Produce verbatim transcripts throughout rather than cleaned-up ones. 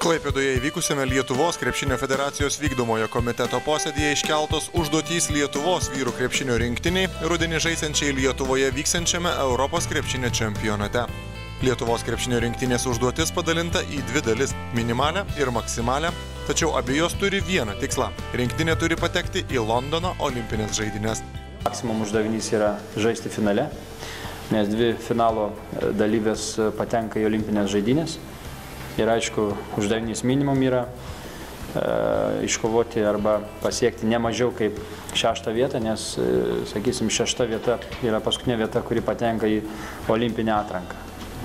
Klaipėdoje įvykusiame Lietuvos krepšinio federacijos vykdomojo komiteto posėdėje iškeltos užduotys Lietuvos vyrų krepšinio rinktiniai rudenį žaisiančiai Lietuvoje vyksiančiame Europos krepšinio čempionate. Lietuvos krepšinio rinktinės užduotis padalinta į dvi dalis – minimalę ir maksimalę, tačiau abejos turi vieną tikslą – rinktinė turi patekti į Londono olimpinės žaidynės. Maksimum uždavinys yra žaisti finale, nes dvi finalo dalyvės patenka į olimpinės žaidynės. Ir aišku, uždavinys minimum yra e, iškovoti arba pasiekti ne mažiau kaip šeštą vietą, nes, e, sakysim, šešta vieta yra paskutinė vieta, kuri patenka į olimpinę atranką.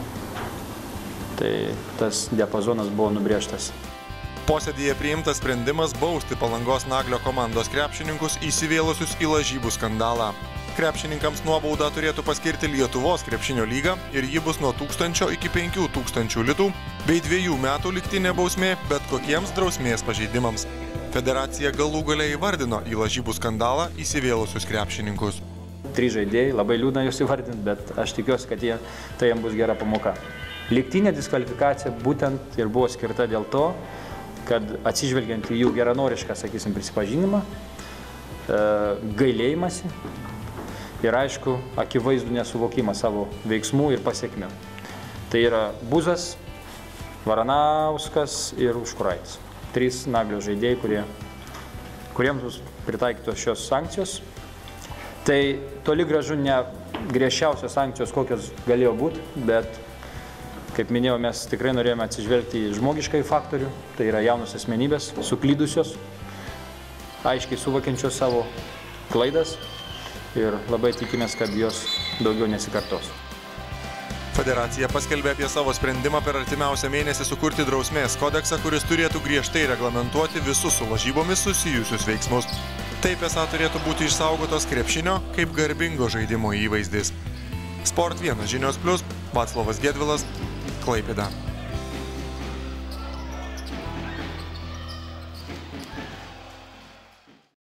Tai tas diapazonas buvo nubrėžtas. Posėdyje priimtas sprendimas bausti Palangos Naglio komandos krepšininkus įsivėlusius į lažybų skandalą. Krepšininkams nuobaudą turėtų paskirti Lietuvos krepšinio lyga ir ji bus nuo tūkstančio iki penkių tūkstančių litų bei dviejų metų lygtinė bausmė bet kokiems drausmės pažeidimams. Federacija galų gale įvardino į lažybų skandalą įsivėlusius krepšininkus. Trys žaidėjai, labai liūdna jūs įvardinti, bet aš tikiuosi, kad jie, tai jiems bus gera pamoka. Lygtinė diskvalifikacija būtent ir buvo skirta dėl to, kad atsižvelgiant į jų geranorišką, sakysim, prisipažinimą, gailėjimąsi ir, aišku, akivaizdų nesuvokimą savo veiksmų ir pasiekmių. Tai yra Buzas, Varanauskas ir Užkuraitis. Trys Naglio žaidėjai, kurie, kuriems bus pritaikytos šios sankcijos. Tai toli gražu ne griežčiausios sankcijos, kokios galėjo būti, bet, kaip minėjau, mes tikrai norėjome atsižvelgti į žmogiškai faktorių, tai yra jaunos asmenybės, suklydusios, aiškiai suvokiančios savo klaidas ir labai tikimės, kad jos daugiau nesikartos. Federacija paskelbė apie savo sprendimą per artimiausią mėnesį sukurti drausmės kodeksą, kuris turėtų griežtai reglamentuoti visus su lažybomis susijusius veiksmus. Taip esą turėtų būti išsaugotos krepšinio kaip garbingo žaidimo įvaizdis. Sport vienas žinios plus, Vaclovas Gedvilas, Klaipėda.